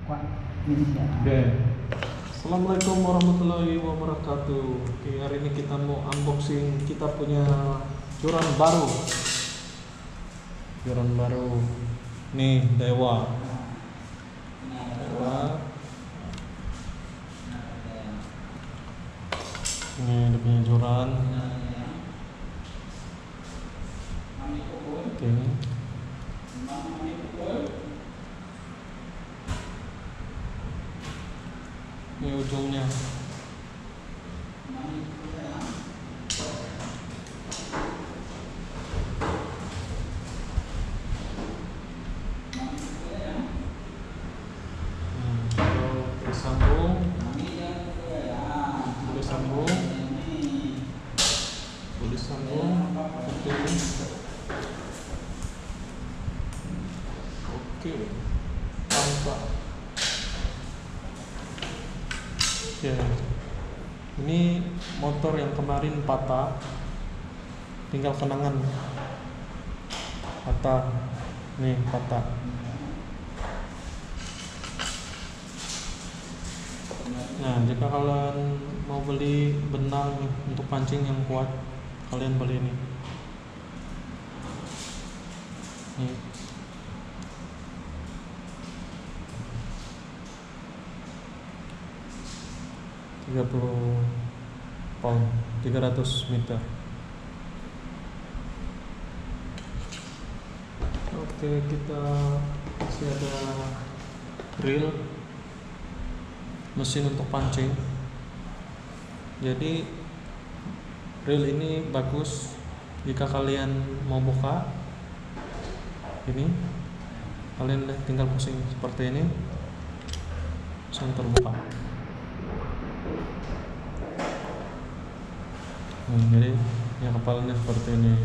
Oke. Assalamualaikum warahmatullahi wabarakatuh. Oke, hari ini kita mau unboxing kita punya joran baru. Joran baru. Nih, Dewa. Ini dia punya joran. Oke. Ini ujungnya. Kalau disambung, boleh sambung seperti ini. Oke, tampak. Ya, ini motor yang kemarin patah, tinggal kenangan patah. Nih patah. Nah, jika kalian mau beli benang untuk pancing yang kuat, kalian beli ini. Nih. $30 pound, 300 meter. Oke, kita masih ada reel mesin untuk pancing. Jadi reel ini bagus jika kalian mau buka ini, kalian tinggal pusing seperti ini, langsung terbuka. Jadi ya kepalanya seperti ini.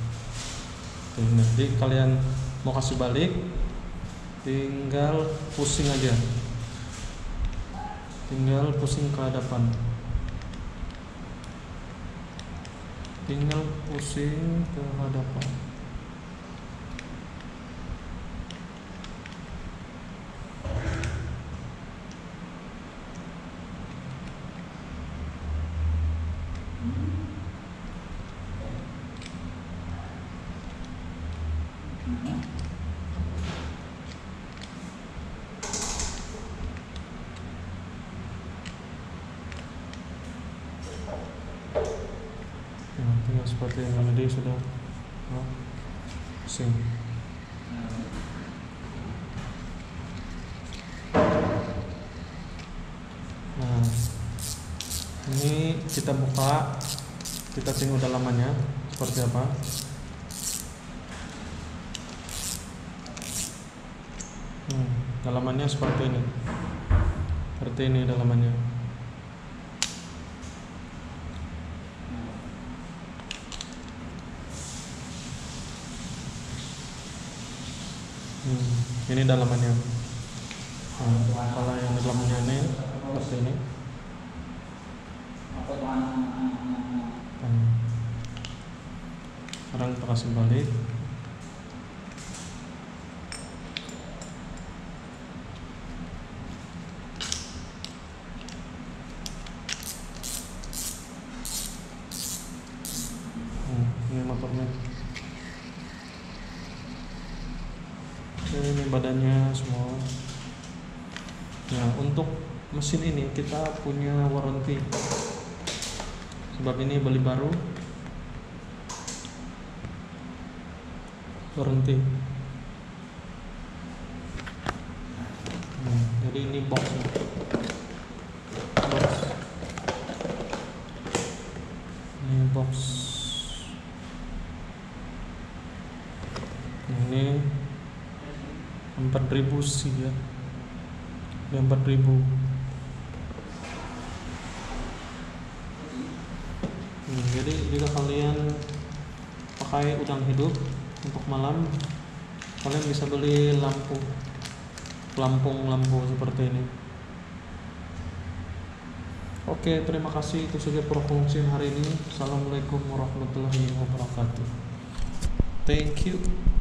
Jadi kalian mau kasih balik, tinggal pusing aja, tinggal pusing ke hadapan, tinggal pusing ke hadapan. Tinggal seperti ini, jadi sudah pusing. Nah, ini kita buka, kita tengok dalamannya seperti apa. Dalamannya seperti ini dalamannya. Ini dalamannya. Kalau yang dalamannya ini seperti ini. Sekarang kita kasih balik. Ini motornya. Ini badannya semua. Nah, untuk mesin ini kita punya warranty, sebab ini beli baru, warranty. Jadi ini box. Ini box. Ini 4.000 sih ya. 4.000. Jadi jika kalian pakai udang hidup untuk malam, kalian bisa beli lampu seperti ini. Oke, terima kasih. Itu saja perkongsian hari ini. Assalamualaikum warahmatullahi wabarakatuh. Thank you.